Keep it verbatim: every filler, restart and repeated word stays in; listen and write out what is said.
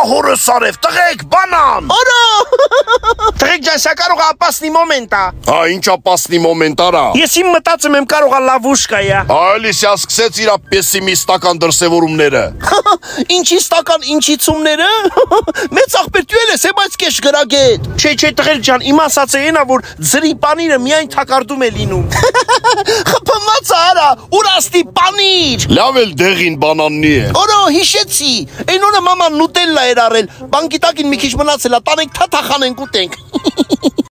հորս արև, տղեկ, բանան։ Արա։ Տղեկ ջան, սա կարող է ապասնի մոմենտ է։ Հա, ինչ ապասնի մոմենտ արա։ Ես իմ մտածում եմ կարող է լավուշկա է։ Այլիսյա սկսեց իր պեսիմիստական դրսևորումները։ Ինչի ստական, ինչի ցումները։ Մեծ աղբեր դու ես այս կեշ գրագետ։ Չէ, չէ, տղեկ ջան, իմ ասածը այնա, որ ձրի պանիրը միայն թակարդում է լինում։ Խփմած արա, ուրաստի պանիր։ Լավ էլ դեղին բանաննի է։ Օրո, հիշեցի։ Այն օրը մաման նուտելլա էր արել։ Բանկի տակին մի քիչ մնացել է, տանենք թաթախանենք ուտենք։